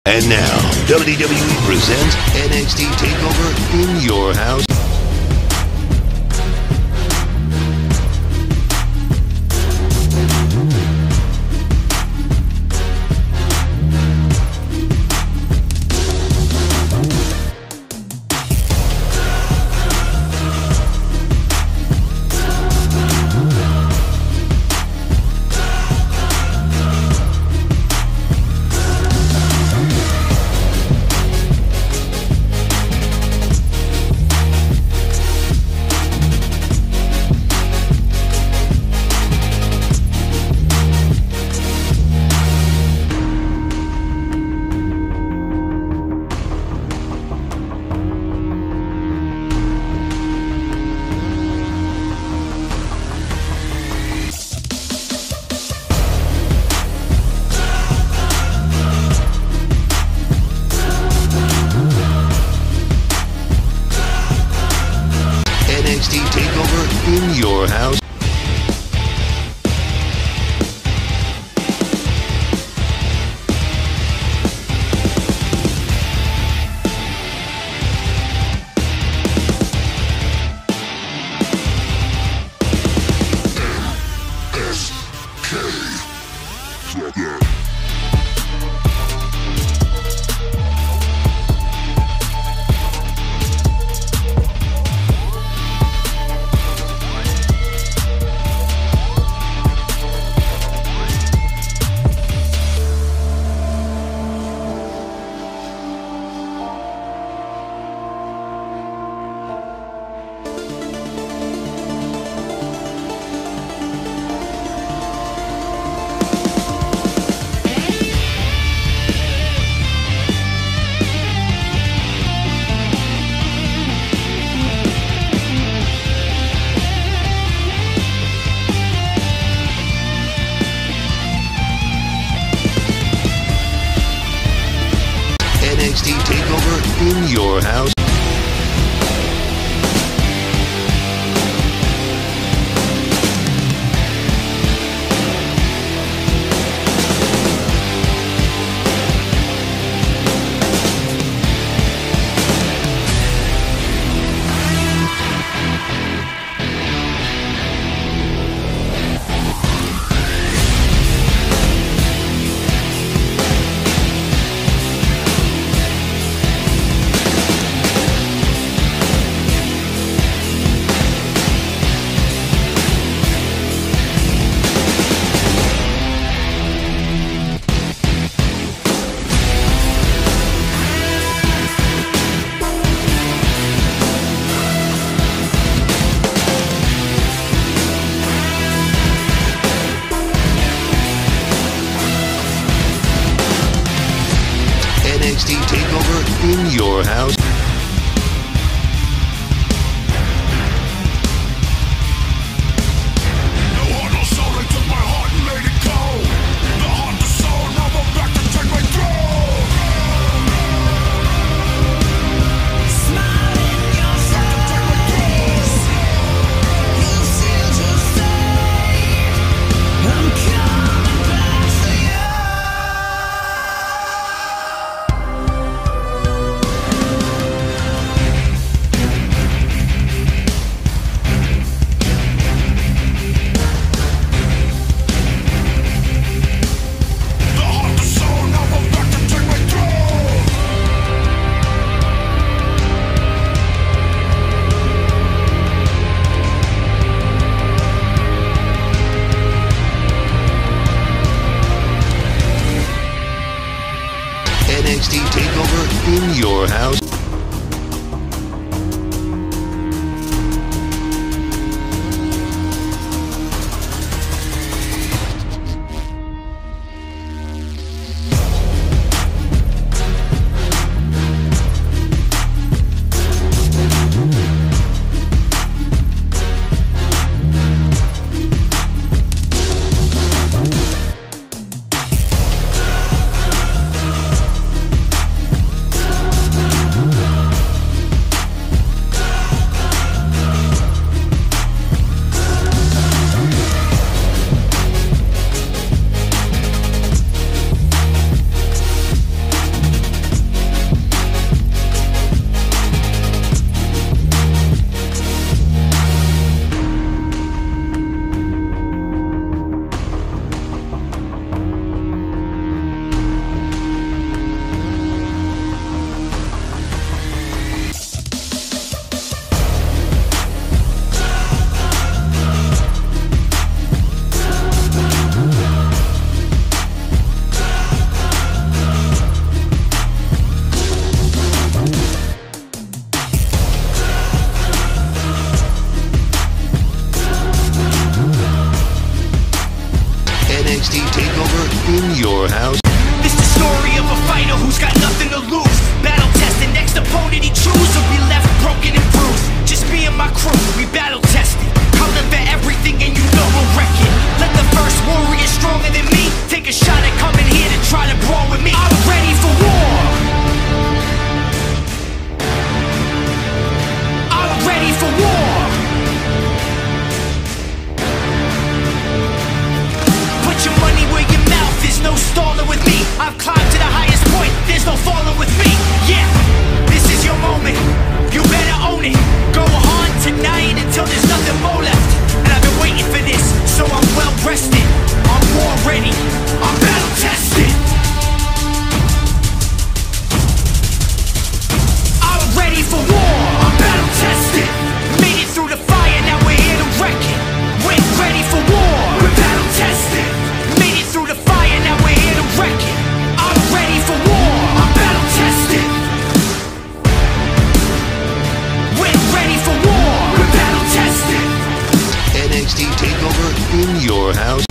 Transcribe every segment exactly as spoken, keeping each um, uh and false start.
And now, W W E presents N X T TakeOver in your house. N X T TakeOver in your house. N X T TakeOver in your house. N X T TakeOver in your house. N X T TakeOver in your house. X T takeover in your house. This the story of a fighter who's got nothing to lose. Battle tested, next opponent he choose will be left broken and bruised. Just me and my crew, we battle tested. Coming for everything and you know we'll wreck it. Let the first warrior stronger than me take a shot at coming here to try to brawl with me. I'm ready for war. I'm ready for war. Put your money where your mouth is, no stalling with me. I've climbed to the highest point, there's no falling with me. Yeah, this is your moment, you better own it. Go on tonight until there's nothing more left. And I've been waiting for this, so I'm well rested. I'm war ready, I'm battle tested. I'm ready for war, I'm battle tested. Made it through the fire, now we're here to wreck it. We're ready for war, we're battle tested. Made it through the fire, now we're here to wreck it. I'm ready for war, I'm battle tested. We're ready for war, we're battle tested. N X T takeover in your house.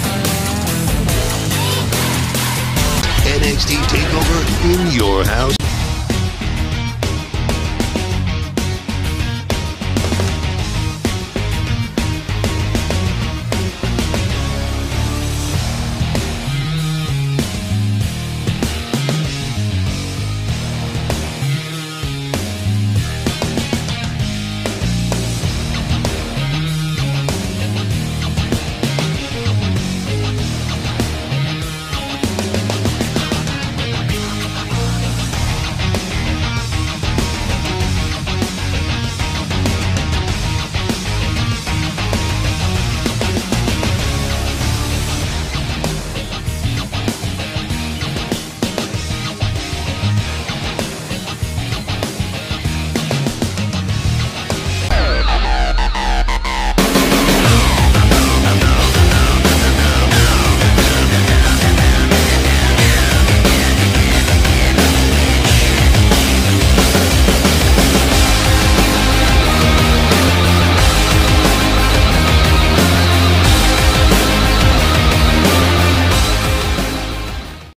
N X T takeover in your house.